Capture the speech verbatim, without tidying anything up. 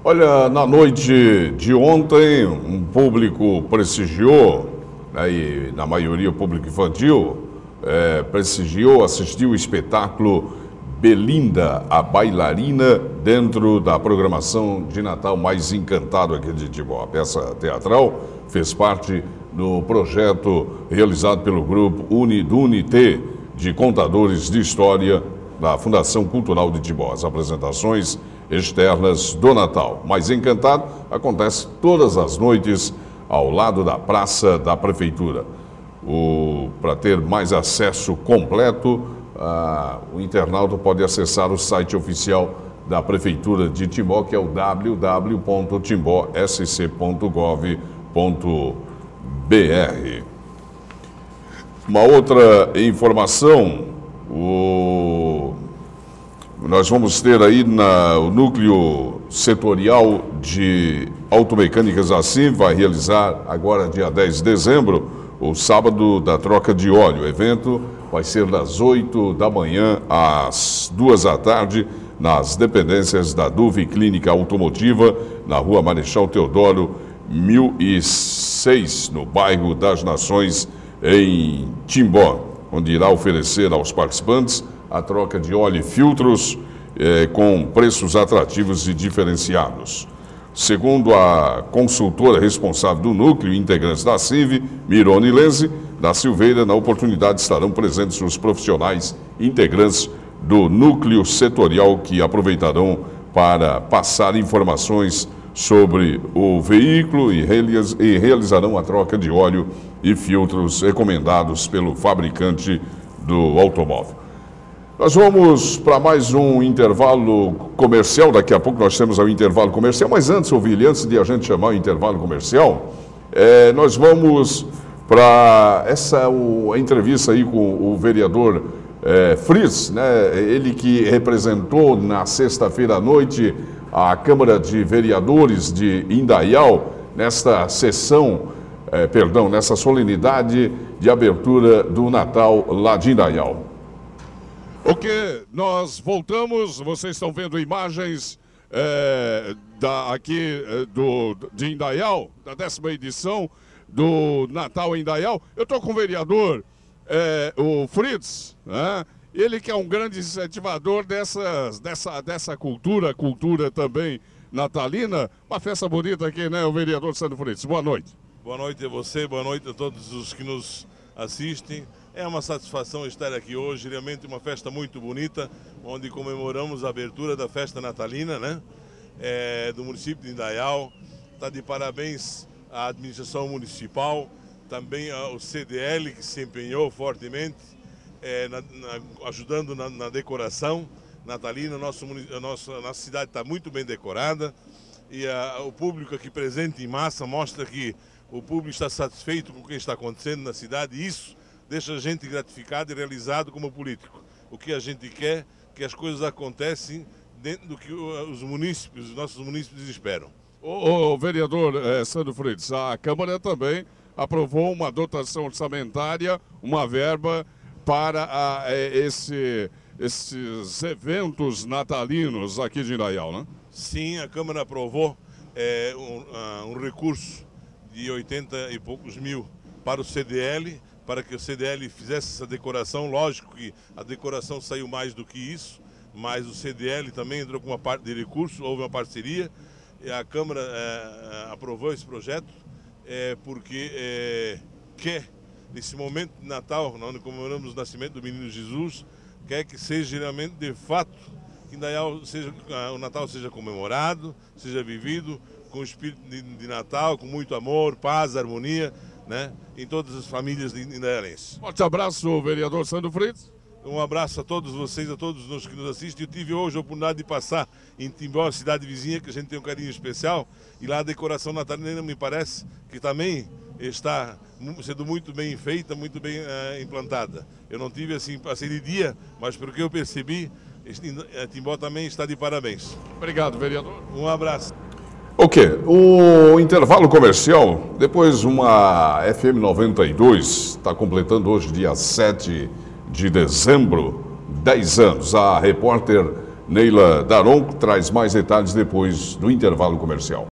Olha, na noite de ontem, um público prestigiou, né, e na maioria o público infantil, é, prestigiou, assistiu o espetáculo Belinda, a bailarina, dentro da programação de Natal mais encantado aqui de Timbó. A peça teatral fez parte do projeto realizado pelo grupo Uni, do Unité de Contadores de História da Fundação Cultural de Timbó. As apresentações externas do Natal mais encantado acontece todas as noites ao lado da Praça da Prefeitura. Para ter mais acesso completo, ah, o internauta pode acessar o site oficial da Prefeitura de Timbó, que é o w w w ponto timbó s c ponto gov ponto b r. Uma outra informação, o... nós vamos ter aí na, o núcleo setorial de automecânicas assim, vai realizar agora dia dez de dezembro, o sábado da troca de óleo. O evento vai ser das oito da manhã às duas da tarde, nas dependências da Duve Clínica Automotiva, na rua Marechal Teodoro, mil e seis, no bairro das Nações, em Timbó, onde irá oferecer aos participantes a troca de óleo e filtros eh, com preços atrativos e diferenciados. Segundo a consultora responsável do núcleo, integrantes da C I V, Mirone Lenze da Silveira, na oportunidade estarão presentes os profissionais integrantes do núcleo setorial que aproveitarão para passar informações sobre o veículo e realizarão a troca de óleo e filtros recomendados pelo fabricante do automóvel. Nós vamos para mais um intervalo comercial. Daqui a pouco nós temos o intervalo comercial, mas antes, Ovílio, antes de a gente chamar o intervalo comercial, é, nós vamos para essa o, a entrevista aí com o vereador é, Fritz, né? Ele que representou na sexta-feira à noite a Câmara de Vereadores de Indaial nesta sessão, é, perdão, nessa solenidade de abertura do Natal lá de Indaial. Ok, nós voltamos, vocês estão vendo imagens é, da, aqui é, do, de Indaial, da décima edição do Natal em Indaial. Eu estou com o vereador, é, o Fritz, né? Ele que é um grande incentivador dessas, dessa, dessa cultura, cultura também natalina. Uma festa bonita aqui, né, o vereador Sandro Fritz. Boa noite. Boa noite a você, boa noite a todos os que nos assistem. É uma satisfação estar aqui hoje, realmente uma festa muito bonita, onde comemoramos a abertura da festa natalina, né? É, do município de Indaial. Está de parabéns à administração municipal, também ao C D L, que se empenhou fortemente, é, na, na, ajudando na, na decoração natalina. Nosso, a, nossa, a nossa cidade está muito bem decorada e a, o público aqui presente em massa mostra que o público está satisfeito com o que está acontecendo na cidade, e isso deixa a gente gratificado e realizado como político. O que a gente quer, que as coisas acontecem dentro do que os munícipes, os nossos munícipes esperam. O, o vereador é, Sandro Fritz, a Câmara também aprovou uma dotação orçamentária, uma verba para a, é, esse, esses eventos natalinos aqui de Indaial, né? Sim, a Câmara aprovou é, um, uh, um recurso de oitenta e poucos mil para o C D L, para que o C D L fizesse essa decoração. Lógico que a decoração saiu mais do que isso, mas o C D L também entrou com uma parte de recurso, houve uma parceria, e a Câmara é, aprovou esse projeto, é, porque é, quer, nesse momento de Natal, onde comemoramos o nascimento do menino Jesus, quer que seja realmente, de fato, que Indaial seja, o Natal seja comemorado, seja vivido com o espírito de, de Natal, com muito amor, paz, harmonia, né, em todas as famílias indaialenses. Forte abraço, vereador Sandro Fritz. Um abraço a todos vocês, a todos os que nos assistem. Eu tive hoje a oportunidade de passar em Timbó, cidade vizinha, que a gente tem um carinho especial, e lá a decoração natalina me parece que também está sendo muito bem feita, muito bem uh, implantada. Eu não tive assim, passei de dia, mas pelo que eu percebi, Timbó também está de parabéns. Obrigado, vereador. Um abraço. Ok, o intervalo comercial, depois uma F M noventa e dois, está completando hoje dia sete de dezembro, dez anos. A repórter Neila Daron traz mais detalhes depois do intervalo comercial.